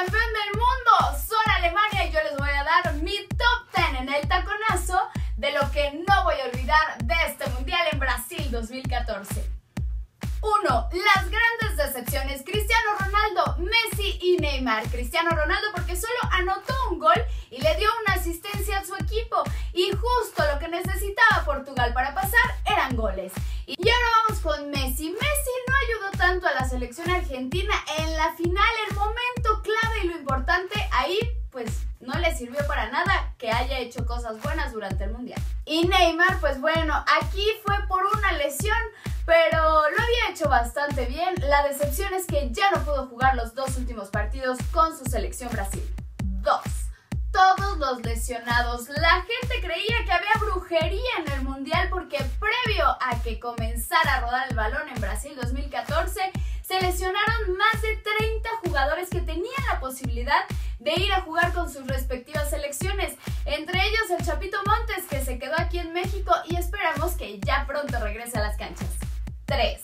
campeón del mundo son Alemania y yo les voy a dar mi top 10 en el taconazo de lo que no voy a olvidar de este mundial en Brasil 2014. 1. Las grandes decepciones: Cristiano Ronaldo, Messi y Neymar. Cristiano Ronaldo porque solo anotó un gol y le dio una asistencia a su equipo, y justo lo que necesitaba Portugal para pasar eran goles. Y ahora vamos con Messi. Messi no ayudó tanto a la selección argentina en la final, el momento clave y lo importante ahí pues no le sirvió para nada que haya hecho cosas buenas durante el mundial. Y Neymar, pues bueno, aquí fue por una lesión, pero lo había hecho bastante bien. La decepción es que ya no pudo jugar los dos últimos partidos con su selección Brasil. 2. Todos los lesionados. La gente creía que había brujería en el mundial porque previo a que comenzara a rodar el balón en Brasil 2014, se lesionaron más de 30 jugadores que tenían la posibilidad de ir a jugar con sus respectivas selecciones. Entre ellos el Chapito Montes, que se quedó aquí en México y esperamos que ya pronto regrese a las canchas. 3.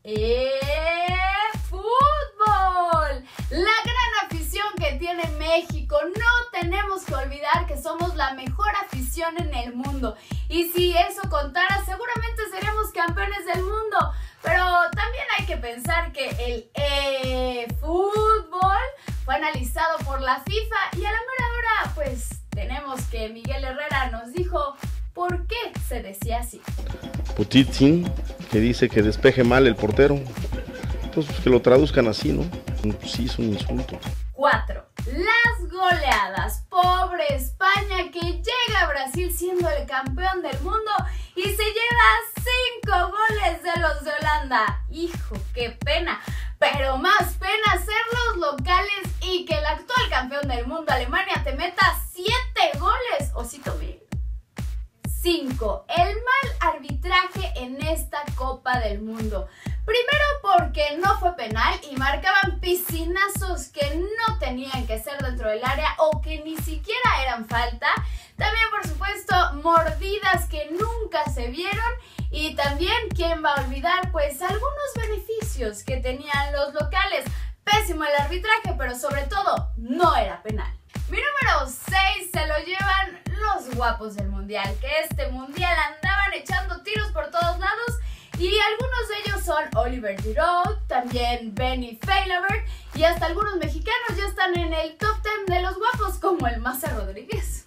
¡Fútbol! La gran afición que tiene México. No tenemos que olvidar que somos la mejor afición en el mundo. Y si eso contara, seguramente seríamos campeones del mundo. Pero también hay que pensar que el fútbol fue analizado por la FIFA y a la mera hora, pues, tenemos que Miguel Herrera nos dijo por qué se decía así. Putitín, que dice que despeje mal el portero. Entonces, pues, que lo traduzcan así, ¿no? Pues sí, es un insulto. 4. Las goleadas. Pobre España, que llega a Brasil siendo el campeón del mundo y se lleva 5 goles de los de Holanda. Hijo, qué pena. Pero más pena ser los locales y que el actual campeón del mundo, Alemania, te meta 7 goles. Osito bien. 5. El mal arbitraje en esta Copa del Mundo. Primero porque no fue penal y marcaban piscinazos que no tenían que ser dentro del área o que ni siquiera eran falta. También, por supuesto, mordidas que nunca se vieron. Y también, ¿quién va a olvidar? Pues algunos beneficios que tenían los locales. Pésimo el arbitraje, pero sobre todo, no era penal. Mi número 6 se lo llevan los guapos del mundial, que este mundial andaban echando tiros por todos lados. Y algunos de ellos son Oliver Giroud, también Benny Feilabert y hasta algunos mexicanos ya están en el top 10 de los guapos, como el Maza Rodríguez.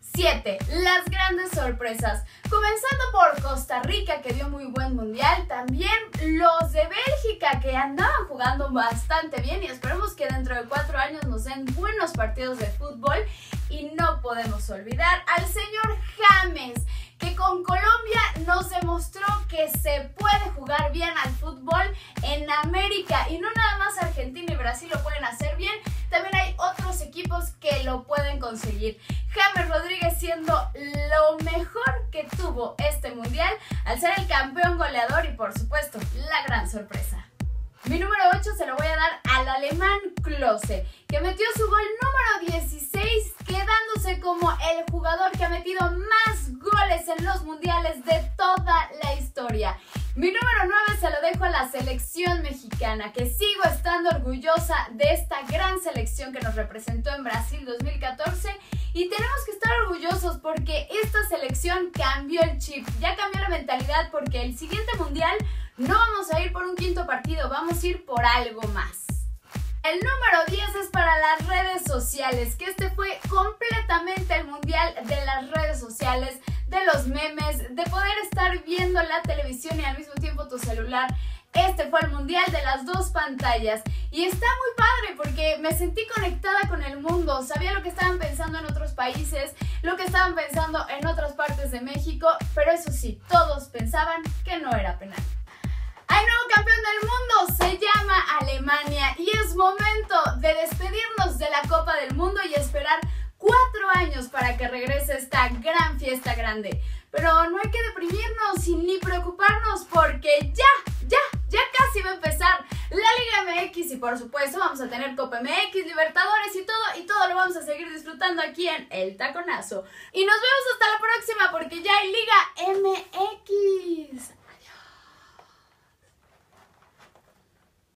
7. Las grandes sorpresas. Comenzando por Costa Rica, que dio muy buen mundial. También los de Bélgica, que andaban jugando bastante bien y esperemos que dentro de 4 años nos den buenos partidos de fútbol. Y no podemos olvidar al señor James, que con Colombia nos demostró que se puede jugar bien al fútbol en América. Y no nada más Argentina y Brasil lo pueden hacer bien, también hay otros equipos que lo pueden conseguir. James Rodríguez siendo lo mejor que tuvo este mundial al ser el campeón goleador y por supuesto la gran sorpresa. Mi número 8 se lo voy a dar al alemán Klose, que metió su gol número 16, quedándose como el jugador que ha metido más goles en los mundiales de toda la historia. Mi número 9 se lo dejo a la selección mexicana, que sigo estando orgullosa de esta gran selección que nos representó en Brasil 2014 y tenemos que estar orgullosos porque esta selección cambió el chip, ya cambió la mentalidad porque el siguiente mundial no vamos a ir por un quinto partido, vamos a ir por algo más. El número 10 es para las redes sociales, que este fue completamente el mundial de las redes sociales, de los memes, de poder estar viendo la televisión y al mismo tiempo tu celular. Este fue el mundial de las dos pantallas y está muy padre porque me sentí conectada con el mundo, sabía lo que estaban pensando en otros países, lo que estaban pensando en otras partes de México, pero eso sí, todos pensaban que no era penal. Hay nuevo campeón del mundo, se llama Alemania y es momento de despedirnos de la Copa del Mundo y esperar 4 años para que regrese esta gran fiesta grande. Pero no hay que deprimirnos ni preocuparnos porque ya casi va a empezar la Liga MX y por supuesto vamos a tener Copa MX, Libertadores y todo lo vamos a seguir disfrutando aquí en El Taconazo. Y nos vemos hasta la próxima porque ya hay Liga MX.